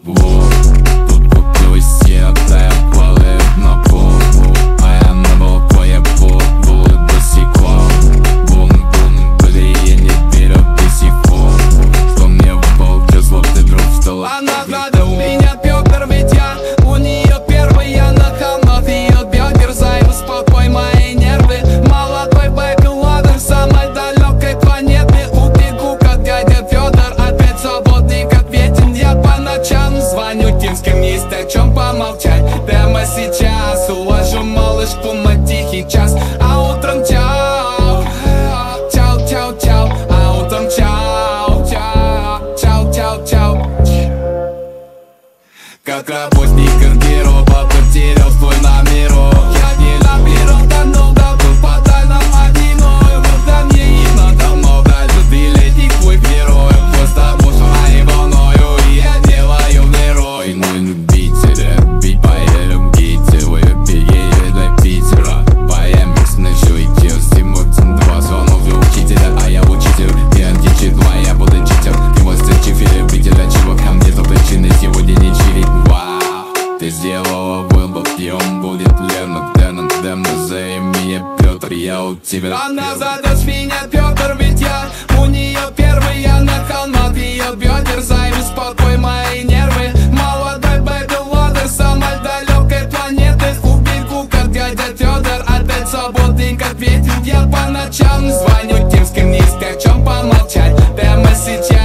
Вот, тут купил себе плавает на пол, а я на балконе булы босиком. Бум-бум, бли, я не верю до сих пор, что мне выпал злотый друг встала. Она гладит меня, Пётр, ведь я у нее первый. Я на холмах ее бедер, займу спокой мои нервы. Молодой бэби ладер, самой далекой планеты. Убегу, как дядя Фёдор, опять свободный, как ветер. Я по ночам звоню тем, с кем есть о чем помолчать. Прямо сейчас уложу малышку на тихий час, а утром чау, чау, чау, чау, а утром чау, чау, чау, чау, чау. Как работник гардероба потерял свой номерок. Я не наберу давно, был по тайнам одиной. Когда мне их надо много, двухлетних твой герой. Просто пошла волною, и я делаю герой. Мой любитель, бить поедем гите. Вы переедем до Питера, поемикс на жуйте. Стимул 2 звонок для учителя, а я учитель. Я античит 2, я буду читер. Ты мой встречи любителя, чего ко мне за причины сегодня не чилить. Вау, ты сделала выбор, и он будет верным. Назови меня Пётр, я у тебя. Она зовет меня Пётр, ведь я у нее первый. Я на холмах ее бедер, займу спокой мои нервы. Молодой бэби ладер, самой далекой планеты. Убегу, как дядя Фёдор, опять свободный, как ветер. Я по ночам звоню тем, с кем есть о чем помолчать. Прямо сейчас